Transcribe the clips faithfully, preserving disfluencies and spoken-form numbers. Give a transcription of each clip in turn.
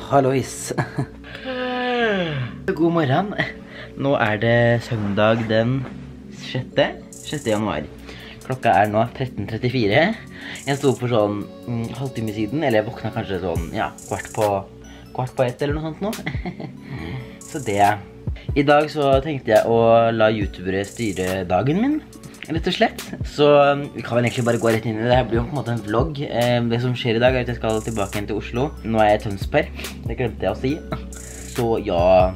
hallois. God morgen. Nå er det søndag den sjette januar. Klokka er nå tretten trettifire. Jeg sto for sånn mm, halvtime siden, eller jeg våkna kanskje sånn, ja, kvart på, kvart på ett eller noe sånt nå. Så det. I dag så tenkte jeg å la youtubere styre dagen min, rett og slett. Så vi kan vel egentlig bare gå rett inn i det. Det blir jo på en måte en vlogg. Det som skjer i dag er at jeg skal tilbake igjen til Oslo. Nå er jeg i Tønsberg. Det glemte jeg å si. Så ja.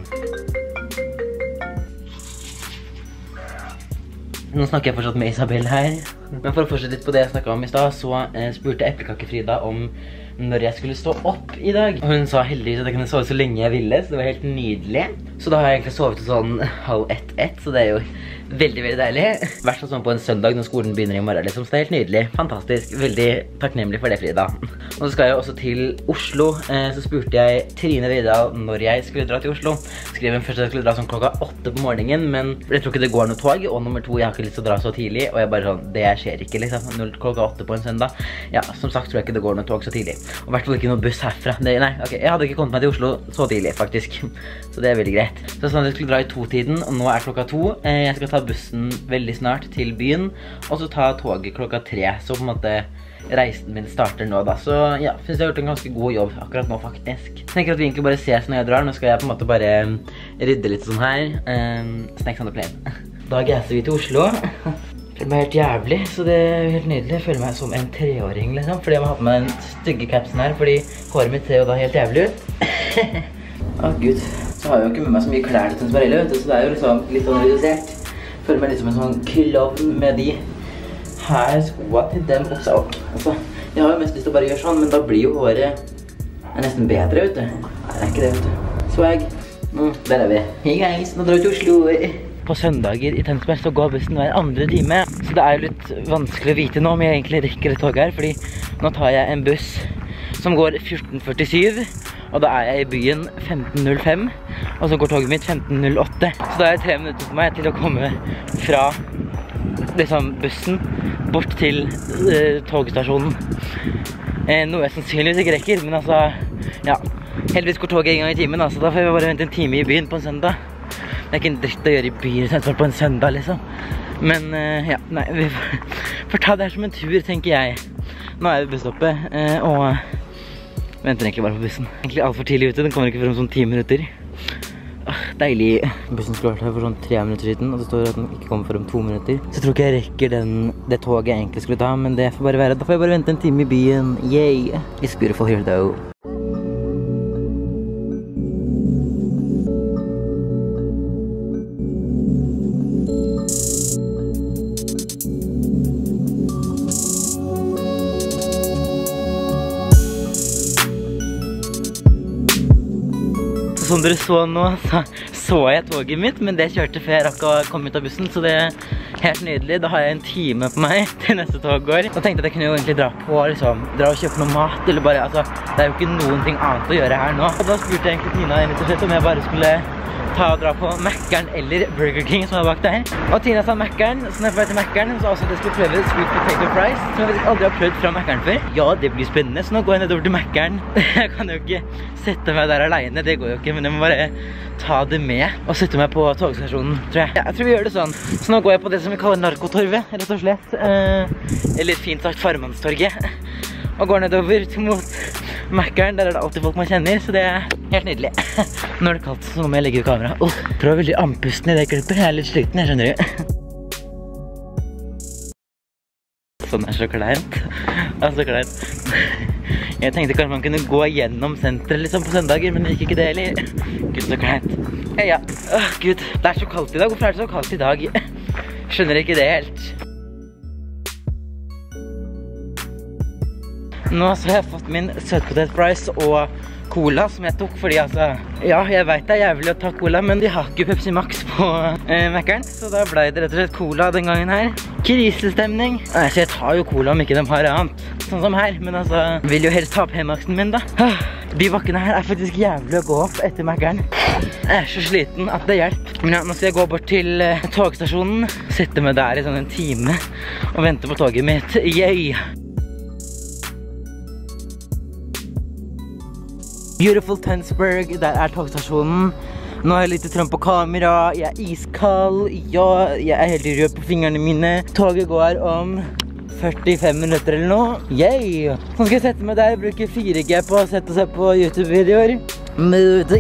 Nå snakker jeg fortsatt med Isabel her. Men for å fortsette litt på det jeg snakket om i sted, så eh, spurte Eplekake-Frida om når jeg skulle stå opp i dag. Og hun sa heldigvis at jeg kunne sove så lenge jeg ville, så det var helt nydelig. Så da har jeg egentlig sovet til sånn halv ett-ett, så det er jo veldig, veldig deilig. Hvert sånn på en søndag når skolen begynner i morgen, liksom, så det er helt nydelig. Fantastisk. Veldig takknemlig for det, Frida. Og så skal jeg også til Oslo. Eh, så spurte jeg Trine Vidal når jeg skulle dra til Oslo. Skrev hun først at jeg skulle dra sånn klokka åtte på morgenen, men jeg tror ikke det går noe tog. Og nummer to, jeg har ikke lyst til å dra så tidlig, og jeg bare sånn, det skjer ikke liksom, klokka åtte på en søndag. Ja, som sagt tror jeg ikke det går noe tog så tidlig. Og i hvert fall ikke noe buss herfra. Det, nei, ok, jeg hadde ikke kommet meg til Oslo så tidlig, faktisk. Så det er veldig greit. Så sånn at jeg skulle dra i to-tiden, og nå er klokka to. Eh, jeg skal ta bussen veldig snart til byen, og så ta toget klokka tre. Så på en måte reisen min starter nå da. Så ja, synes jeg har gjort en ganske god jobb akkurat nå faktisk. Jeg tenker at vi egentlig bare ses når jeg drar. Nå skal jeg på en måte bare rydde litt sånn her. Um, Snacks on the plane. Da gasser vi til Oslo. Det ble helt jævlig, så det er helt nydelig. Jeg føler meg som en treåring liksom, fordi jeg må ha på meg den stygge capsen her, fordi håret mitt ser jo da helt jævlig ut. Å Gud, så har jeg jo ikke med meg så mye klær til Tønsberg, vet du, så det er jo liksom litt sånn redusert. Jeg føler meg litt som en sånn klovn med de her skoene til dem også. Altså, jeg har jo mest lyst til å bare gjøre sånn, men da blir jo håret nesten bedre, vet du. Nei, det er ikke det, vet du. Swag. Mm, der er vi. Hei guys, nå drar vi til Oslo. På søndager i Tønsberg så går bussen hver andre time, så det er jo litt vanskelig å vite nå om jeg egentlig rekker et tog her, fordi nå tar jeg en buss som går fjorten førtisju, og da er jeg i byen femten null fem, og så går toget mitt femten null åtte. Så da er det tre minutter for meg til å komme fra liksom, bussen bort til uh, togstasjonen. Eh, noe jeg sannsynligvis ikke rekker, men altså, ja, heldigvis går toget en gang i timen, altså, da får jeg bare vente en time i byen på en søndag. Det er ikke en dritt å gjøre i byen på en søndag, liksom. Men, uh, ja, nei, vi får, får ta det her som en tur, tenker jeg. Nå er vi busstoppet, uh, og venter egentlig bare på bussen. Egentlig alt for tidlig ute, den kommer ikke frem sånn ti minutter. Uh, deilig. Bussen skulle vært her for sånn tre minutter siden, og det står at den ikke kommer frem to minutter. Så jeg tror ikke jeg rekker den, det toget jeg egentlig skulle ta, men det får bare være. Da får jeg bare vente en time i byen. Yay! It's beautiful here, though. Som dere så nå, så, så jeg toget mitt, men det kjørte før jeg rakk å komme ut av bussen, så det er helt nydelig. Da har jeg en time på meg til neste tog går. Og tenkte at jeg kunne jo egentlig dra på, liksom, dra og kjøpe noe mat, eller bare, altså, det er jo ikke noen ting annet å gjøre her nå. Og da spurte jeg egentlig Tina rett og slett om jeg bare skulle ta og dra på Mac'eren eller Burger King som er bak der. Og Tina sa Mac'eren, så når jeg får til Mac'eren, så også at jeg skulle prøve Sweet Potato Fries, som jeg faktisk aldri har prøvd fra Mac'eren før. Ja, det blir spennende, så nå går jeg nedover til Mac'eren. Jeg kan jo ikke sette meg der alene, det går jo ikke, men jeg må bare ta det med og sette meg på togstasjonen, tror jeg. Ja, jeg tror vi gjør det sånn. Så nå går jeg på det som vi kaller Narkotorvet, rett og slett. Eh, eller fint sagt Farmannstorget. Og går nedover mot Mac'eren, der er det alltid folk man kjenner, så det er helt nydelig. Nå er det kaldt, så nå må jeg legge ut kamera. Oh, prøver veldig andpusten i det klippet, jeg er litt sliten, jeg skjønner du. Sånn er så kleint. Altså kleint. Jeg tenkte kanskje man kunne gå gjennom senteret liksom på søndager, men det gikk ikke det heller. Gud, så kleint. Ja, ja. Åh, Gud, det er så kaldt i dag. Hvorfor er det så kaldt i dag? Skjønner ikke det helt. Nå så har jeg fått min søtpotet fries og cola som jeg tok, fordi altså, ja, jeg vet det er jævlig å ta cola, men de har ikke Pepsi Max på eh, Mac'eren, så da ble det rett og slett cola den gangen her. Krisestemning. Nei, så jeg tar jo cola om ikke de har annet, sånn som her, men altså, vil jo helst ta P-Maxen min da. De bakkene her er faktisk jævlig å gå opp etter Mac'eren. Jeg er så sliten at det hjelper. Men ja, nå skal jeg gå bort til eh, togstasjonen, sette meg der i sånn en time og vente på toget mitt. Yay! Beautiful Tønsberg, der er togstasjonen. Nå har jeg litt trøm på kamera, jeg er iskald, ja, jeg er helt rød på fingrene mine. Toget går om førtifem minutter eller noe. Yay! Nå skal jeg sette meg der og bruke fire G på å sette seg på YouTube-videoer. Moody.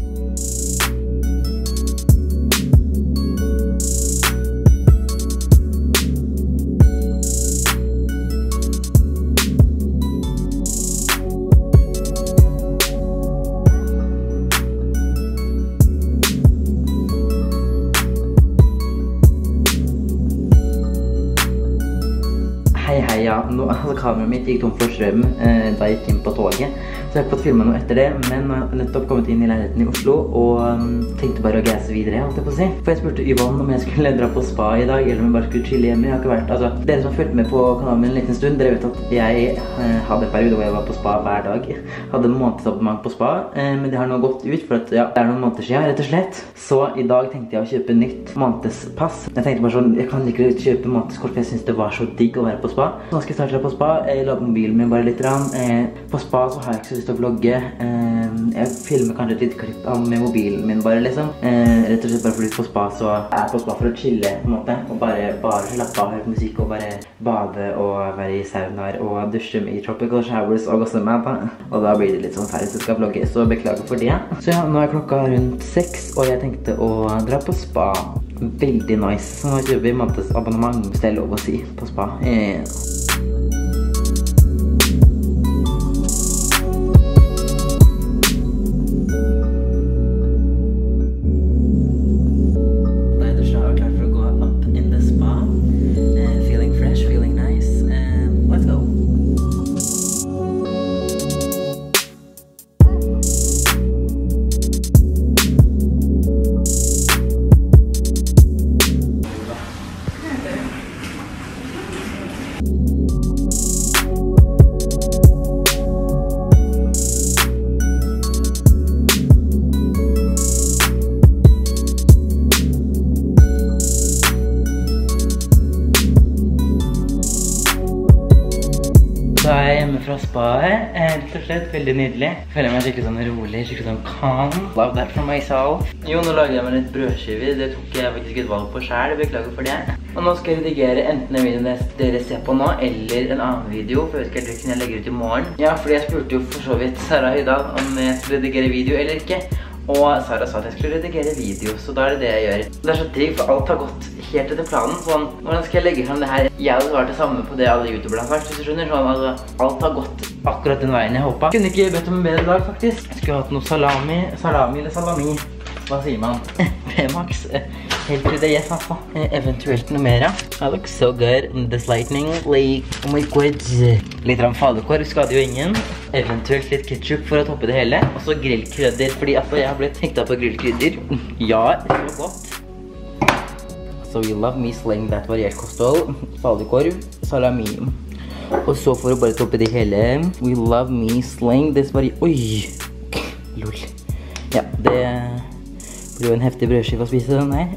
Hei, hei, ja. Nå, altså, kameraet mitt gikk tom for strøm eh, da jeg gikk inn på toget. Så jeg har fått filmet noe etter det, men nå har jeg nettopp kommet inn i leiligheten i Oslo og um, tenkte bare å gasse videre, holdt jeg på å si. For jeg spurte Yvonne om jeg skulle dra på spa i dag, eller om jeg bare skulle chille hjemme. Jeg har ikke vært, altså, dere som har fulgt med på kanalen min en liten stund, dere vet at jeg eh, hadde en periode hvor jeg var på spa hver dag. Hadde en månedsabonnement på spa, eh, men det har nå gått ut, for at, ja, det er noen måneder siden, rett og slett. Så i dag tenkte jeg å kjøpe nytt månedspass. Jeg tenkte bare sånn, jeg kan ikke kjøpe månedskort, for jeg synes det var så digg å være på spa. Så nå skal jeg starte på spa, jeg lader mobilen min bare litt rann. Eh, på spa så har jeg ikke så lyst til å vlogge. Eh, jeg filmer kanskje et litt klipp med mobilen min bare liksom. Eh, rett og slett bare fordi på spa så er jeg på spa for å chille på en måte. Og bare, bare slappe av, høre på musikk og bare bade og være i saunaer og dusje i tropical showers og også med da. Og da blir det litt sånn ferdig så jeg skal vlogge, så beklager for det. Så ja, nå er klokka rundt seks og jeg tenkte å dra på spa. Veldig nice. Så nå kjøper vi måneds abonnement, hvis det er lov å si, på spa. Eh. Så er jeg hjemme fra spaet, helt og slett veldig nydelig. Føler meg skikkelig sånn rolig, skikkelig sånn calm. Love that for myself. Jo, nå lager jeg meg litt brødskiver, det tok jeg faktisk et valg på selv, beklager for det. Og nå skal jeg redigere enten en video dere ser på nå, eller en annen video, for jeg vet ikke helt hvilken jeg legger ut i morgen. Ja, fordi jeg spurte jo for så vidt Sara Høydal om jeg skulle redigere video eller ikke. Og Sara sa at jeg skulle redigere video, så da er det det jeg gjør. Det er så digg, for alt har gått helt etter planen. Sånn, hvordan skal jeg legge frem det her? Jeg hadde svart det samme på det alle youtuberne har sagt, hvis du skjønner. Sånn, altså, alt har gått akkurat den veien jeg håpet. Jeg kunne ikke bedt om en bedre dag, faktisk. Jeg skulle hatt noe salami, salami eller salami. Hva sier man? P-Max. Helt til det, yes, altså. Eventuelt noe mer, ja. I look so good in this lightning. Like, oh my god. Litt falukorv skader jo ingen. Eventuelt litt ketchup for å toppe det hele. Og så grillkrydder, fordi altså, jeg har blitt tenkt på grillkrydder. Ja, det var godt. So you love me slaying that variert kosthold. Falukorv, salami. Og så for å bare toppe det hele. We love me slaying this variert... Oi! Lol. Ja, det... Det blir jo en heftig brødskive å spise den her.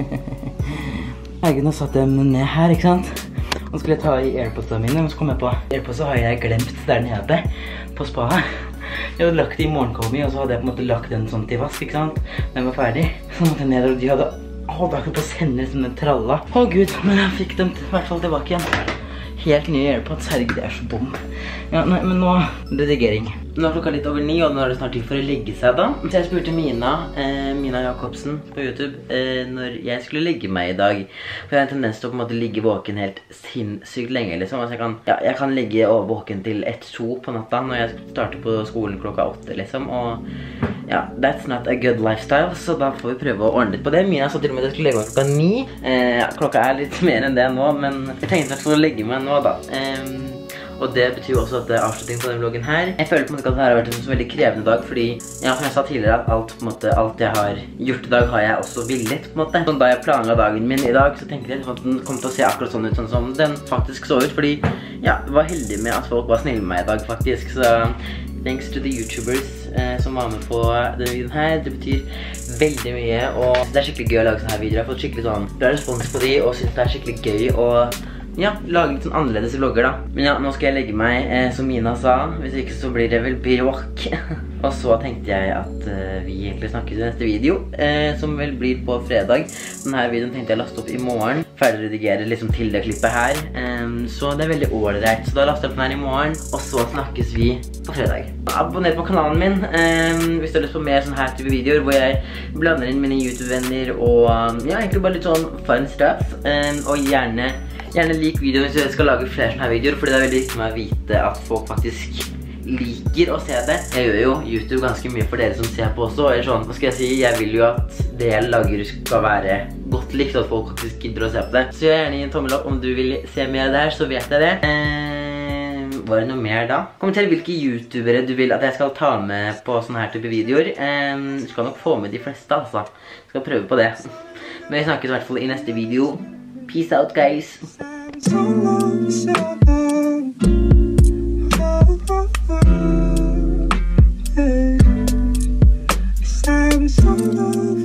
Herregud, nå satt jeg den ned her, ikke sant? Nå skulle jeg ta i AirPodsene mine, men så kom jeg på AirPodsa har jeg glemt der nede på spaet. Jeg hadde lagt det i morgenkommi, og så hadde jeg på en måte lagt den sånn til vask, ikke sant? Når jeg var ferdig. Så måtte jeg ned, og de hadde holdt akkurat på å sende som en tralla. Å Gud, men jeg fikk dem i hvert fall tilbake igjen. Helt nye AirPods, herregud, det er så bom. Ja, nei, men nå, redigering. Nå er klokka litt over ni, og nå er det snart tid for å legge seg da. Så jeg spurte Mina, eh, Mina Jakobsen på YouTube, eh, når jeg skulle legge meg i dag. For jeg har en tendens til å på en måte ligge våken helt sinnssykt lenge, liksom. Altså jeg kan, ja, jeg kan ligge våken til ett-to på natta når jeg starter på skolen klokka åtte, liksom. Og ja, that's not a good lifestyle, så da får vi prøve å ordne litt på det. Mina sa til og med at jeg skulle legge meg klokka ni. Eh, ja, klokka er litt mer enn det nå, men jeg tenkte at jeg skulle legge meg nå da. Eh, Og det betyr også at det er avslutning på den vloggen her. Jeg føler på en måte at dette har vært en så veldig krevende dag, fordi ja, som jeg sa tidligere, at alt, på en måte, alt jeg har gjort i dag har jeg også villet, på en måte. Så da jeg planla dagen min i dag, så tenkte jeg at den kom til å se akkurat sånn ut, sånn som den faktisk så ut, fordi ja, jeg var heldig med at folk var snille med meg i dag, faktisk. Så thanks to the YouTubers eh, som var med på denne videoen her. Det betyr veldig mye, og det er skikkelig gøy å lage sånne her videoer. Jeg har fått skikkelig sånn bra respons på de, og synes det er skikkelig gøy å ja, lage litt sånn annerledes vlogger da. Men ja, nå skal jeg legge meg, eh, som Mina sa. Hvis ikke så blir det vel bråk. Og så tenkte jeg at uh, vi egentlig snakkes i neste video, uh, som vel blir på fredag. Denne videoen tenkte jeg laste opp i morgen. Ferdig redigere liksom til det klippet her. Um, så det er veldig ålreit. Så da laster jeg opp den her i morgen, og så snakkes vi på fredag. Abonner på kanalen min um, hvis du har lyst på mer sånne her type videoer, hvor jeg blander inn mine YouTube-venner og um, ja, egentlig bare litt sånn fun stuff. Um, og gjerne Gjerne lik videoen hvis jeg skal lage flere sånne her videoer, fordi det er veldig viktig med å vite at folk faktisk liker å se det. Jeg gjør jo YouTube ganske mye for dere som ser på også, eller sånn, hva skal jeg si, jeg vil jo at det jeg lager skal være godt likt, og at folk faktisk gidder å se på det. Så gjør gjerne en tommel opp om du vil se mer der, så vet jeg det. Eh, var det noe mer da? Kommenter hvilke youtubere du vil at jeg skal ta med på sånne her type videoer. Eh, du skal nok få med de fleste, altså. Jeg skal prøve på det. Men vi snakkes i hvert fall i neste video. Peace out, guys. Hey,